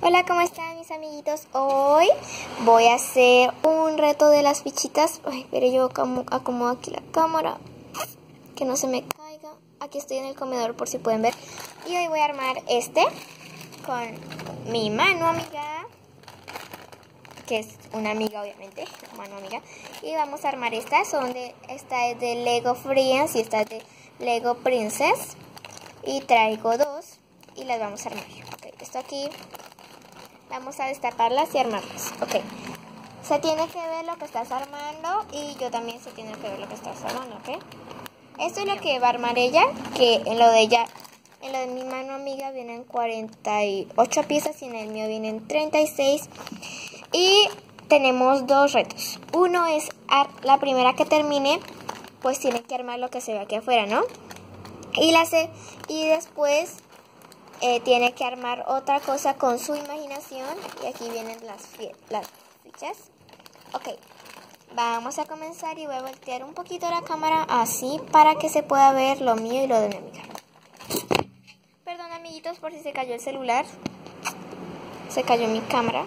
Hola, ¿cómo están mis amiguitos? Hoy voy a hacer un reto de las fichitas. Ay, pero yo acomodo aquí la cámara, que no se me caiga. Aquí estoy en el comedor por si pueden ver. Y hoy voy a armar con mi mano amiga, que es una amiga obviamente, mano amiga. Y vamos a armar esta es de Lego Friends y esta es de Lego Princess. Y traigo dos y las vamos a armar. Okay, esto aquí. Vamos a destaparlas y armarlas. Ok. Se tiene que ver lo que estás armando y yo también se tiene que ver lo que estás armando, ¿ok? Esto es lo que va a armar ella, que en lo de mi mano amiga vienen 48 piezas y en el mío vienen 36. Y tenemos dos retos. Uno es la primera que termine, pues tiene que armar lo que se ve aquí afuera, ¿no? Y después tiene que armar otra cosa con su imaginación. Y aquí vienen las fichas. Ok, vamos a comenzar y voy a voltear un poquito la cámara así para que se pueda ver lo mío y lo de mi amiga. Perdón amiguitos por si se cayó el celular. Se cayó mi cámara.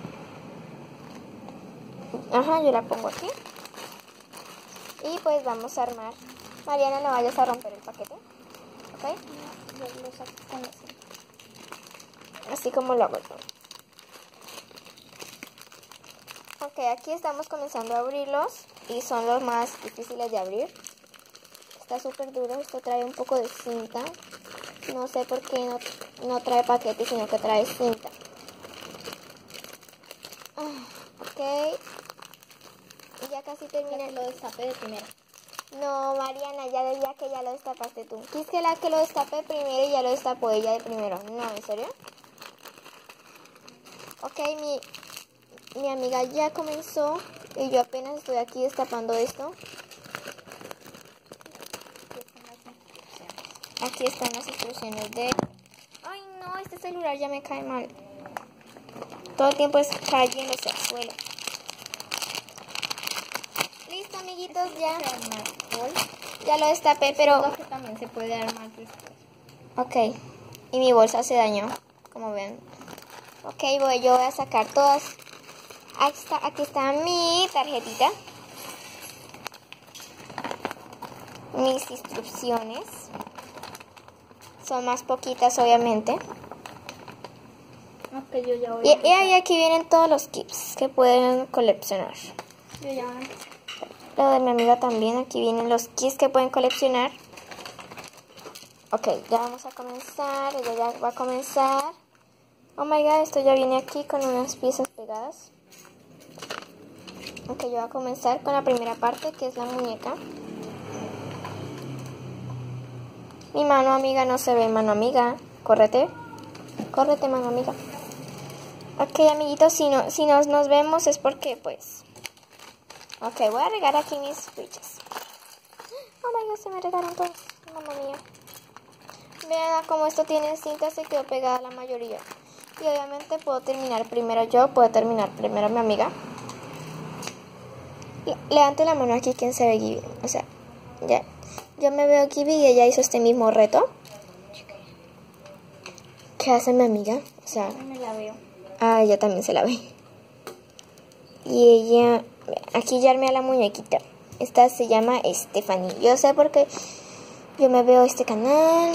Ajá, yo la pongo aquí. Y pues vamos a armar. Mariana, no vayas a romper el paquete. Ok, yo lo saco con así como lo hago yo. Ok, aquí estamos comenzando a abrirlos y son los más difíciles de abrir. Está súper duro, esto trae un poco de cinta. No sé por qué no trae paquete, sino que trae cinta. Ok, y ya casi termina. Lo destapé de primero. No, Mariana, ya decía que ya lo destapaste tú. ¿Qué es que la que lo destapé primero y ya lo destapó ella de primero? No, ¿en serio? Ok, mi amiga ya comenzó y yo apenas estoy aquí destapando esto. Aquí están las instrucciones de... Ay no, este celular ya me cae mal. Todo el tiempo es cayéndose al suelo. Listo amiguitos, ya lo destapé, pero... Que también se puede armar después. Ok, y mi bolsa se dañó, como ven. Ok, yo voy a sacar todas. Aquí está mi tarjetita. Mis instrucciones. Son más poquitas, obviamente. Ok, yo ya voy. Y aquí vienen todos los kits que pueden coleccionar. Yo ya voy a empezar. Lo de mi amiga también. Aquí vienen los kits que pueden coleccionar. Ok, ya vamos a comenzar. Ella ya va a comenzar. Oh my god, esto ya viene aquí con unas piezas pegadas. Ok, yo voy a comenzar con la primera parte, que es la muñeca. Mi mano amiga no se ve, mano amiga. Córrete. Córrete, mano amiga. Ok, amiguitos, si nos vemos es porque, pues... Ok, voy a regar aquí mis fichas. Oh my god, se me regaron todos. Mamma mía. Vean cómo esto tiene cinta, se quedó pegada la mayoría. Y obviamente puedo terminar primero yo, puedo terminar primero mi amiga. Levante la mano aquí quien se ve Gibi. O sea, ya. Yo me veo Gibi y ella hizo este mismo reto. ¿Qué hace mi amiga? O sea, Me la veo. Ah, ella también se la ve. Y ella, aquí ya armé a la muñequita. Esta se llama Stephanie. Yo sé porque yo me veo este canal.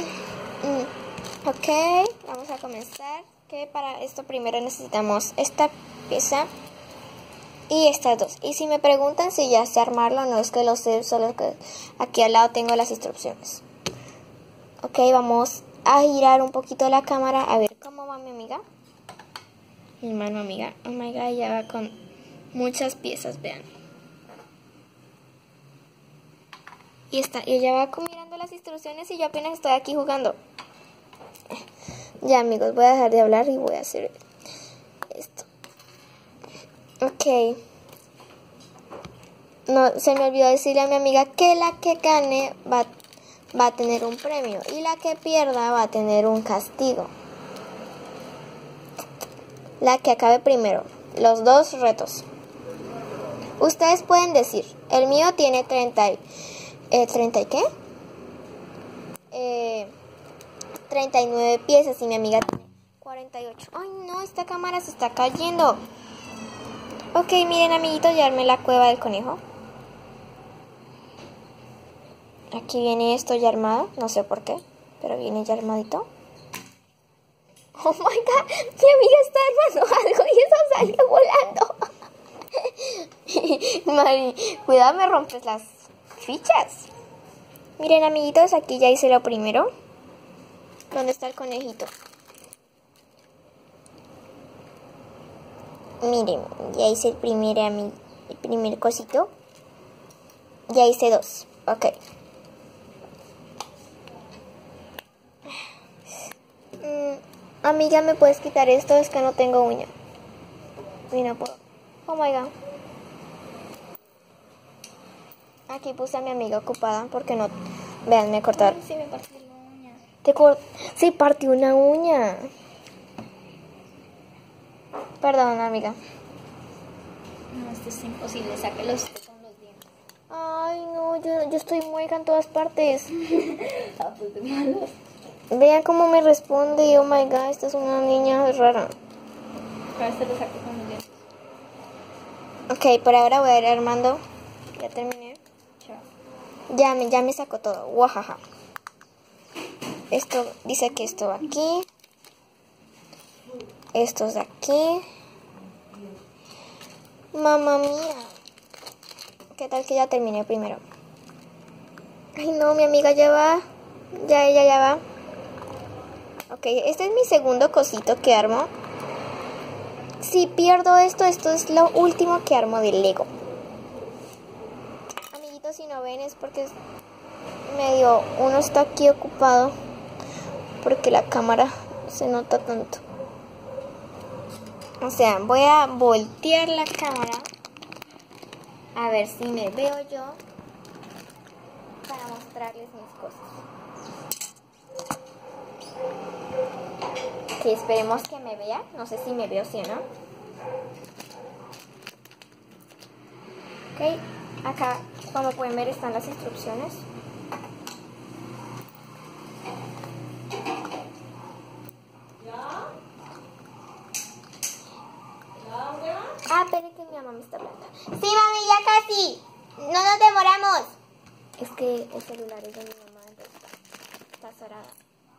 Ok, vamos a comenzar. Que para esto primero necesitamos esta pieza y estas dos. Y si me preguntan si ya sé armarlo, no es que lo sé, solo que aquí al lado tengo las instrucciones. Ok, vamos a girar un poquito la cámara a ver cómo va mi amiga. Mi mano amiga. Oh my god, ella va con muchas piezas, vean. Y ella va mirando las instrucciones y yo apenas estoy aquí jugando. Ya amigos, voy a dejar de hablar y voy a hacer esto. Ok. No, se me olvidó decirle a mi amiga que la que gane va a tener un premio y la que pierda va a tener un castigo. La que acabe primero. Los dos retos. Ustedes pueden decir, el mío tiene 30 y qué? 39 piezas y mi amiga tiene 48. Ay, no, esta cámara se está cayendo. Ok, miren, amiguitos, ya armé la cueva del conejo. Aquí viene esto ya armado, no sé por qué, pero viene ya armadito. Oh my god, mi amiga está armando algo y eso salió volando. Mari, cuidado, me rompes las fichas. Miren, amiguitos, aquí ya hice lo primero. ¿Dónde está el conejito? Miren, ya hice el primer cosito. Ya hice 2. Ok. Amiga, ¿me puedes quitar esto? Es que no tengo uña. Y no puedo. Oh my god. Aquí puse a mi amiga ocupada porque no... Vean, me cortaron. Sí, me partió la uña. Se partió una uña. Perdón, amiga. No, esto es imposible. Sáquelos con los dientes. Ay, no, yo estoy mueca en todas partes. Ah, pues de malos. Vean cómo me responde. Oh my god, esta es una niña rara. Pero este lo saqué con los dientes. Ok, por ahora voy a ir armando. Ya terminé. Chao. Ya me sacó todo. Guajaja. Esto dice que esto va aquí. Estos de aquí. Mamma mía. ¿Qué tal que ya terminé primero? Ay, no, mi amiga ya va. Ya va. Ok, este es mi segundo cosito que armo. Si pierdo esto es lo último que armo de Lego. Amiguitos, si no ven es porque medio uno está aquí ocupado. Porque la cámara se nota tanto. O sea, voy a voltear la cámara. A ver si me veo yo. Para mostrarles mis cosas. Que esperemos que me vea. No sé si me veo, sí o no. Ok, acá como pueden ver están las instrucciones. Ah, esperen que mi mamá me está hablando. Sí, mami, ya casi. No nos demoramos. Es que el celular es de mi mamá, entonces está cerrada.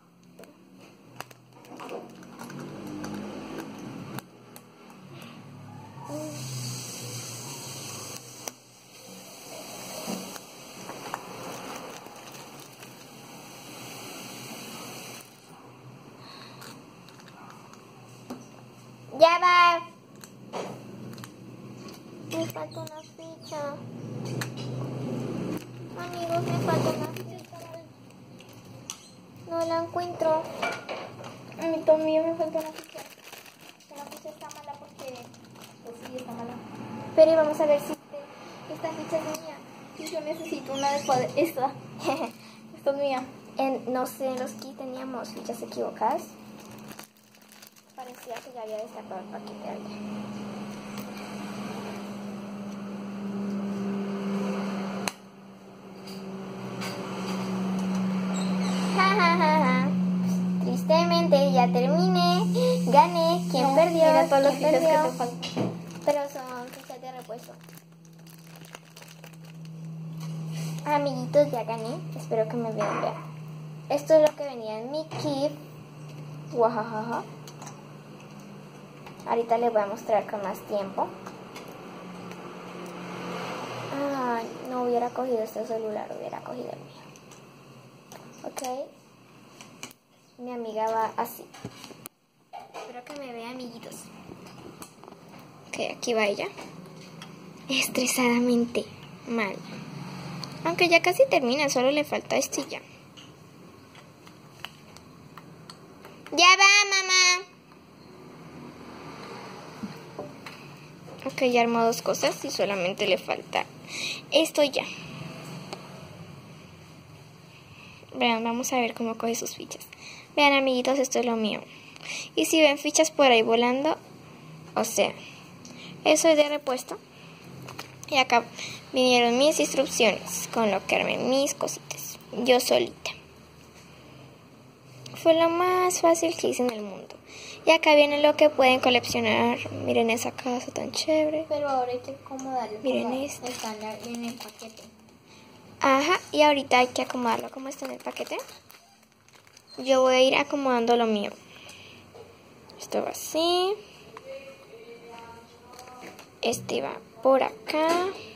Ya va. Me falta una ficha. Amigos, me falta una ficha. No la encuentro. A mí también me falta una ficha. La ficha está mala porque... Pues sí, está mala. Pero vamos a ver si... Esta ficha es mía. Y yo necesito una después de esta. Esta es mía. No sé, en los que teníamos fichas equivocadas. Parecía que ya había destapado el paquete de alguien. Tristemente ya terminé. Gané. ¿Quién perdió? Mira todas las ¿Quién fichas que perdió? te faltan. Pero son fichas de repuesto. Amiguitos, ya gané. Espero que me vean. Vean. Esto es lo que venía en mi kit. Guajajaja. Ahorita les voy a mostrar con más tiempo. Ay, no hubiera cogido este celular, hubiera cogido el mío. Ok. Mi amiga va así. Espero que me vean, amiguitos. Ok, aquí va ella. Estresadamente mal. Aunque ya casi termina, solo le falta esto y ya. ¡Ya va, mamá! Ok, ya armó 2 cosas y solamente le falta esto y ya. Vean, vamos a ver cómo coge sus fichas. Vean, amiguitos, esto es lo mío. Y si ven fichas por ahí volando, o sea, eso es de repuesto. Y acá vinieron mis instrucciones con lo que armé mis cositas. Yo solita. Fue lo más fácil que hice en el mundo. Y acá viene lo que pueden coleccionar. Miren esa casa tan chévere. Pero ahora hay que acomodarlo. Miren como esta. está en el paquete. Ajá, y ahorita hay que acomodarlo como está en el paquete. Yo voy a ir acomodando lo mío. Esto va así. Este va por acá.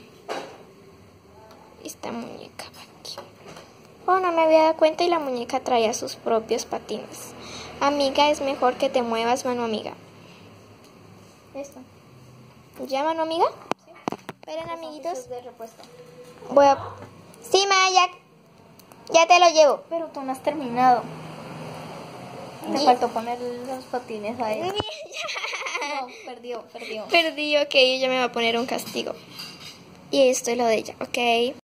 Esta muñeca va aquí. Oh, no me había dado cuenta y la muñeca traía sus propios patines. Amiga, es mejor que te muevas, mano amiga. Esto. ¿Ya, mano amiga? Sí. Esperen, Los amiguitos. oficios de repuesto. Voy a... Sí, Maya, ya te lo llevo. Pero tú no has terminado. Te Y- faltó poner los patines ahí. No, perdió. Perdí, ok, ella me va a poner un castigo. Y esto es lo de ella, ok.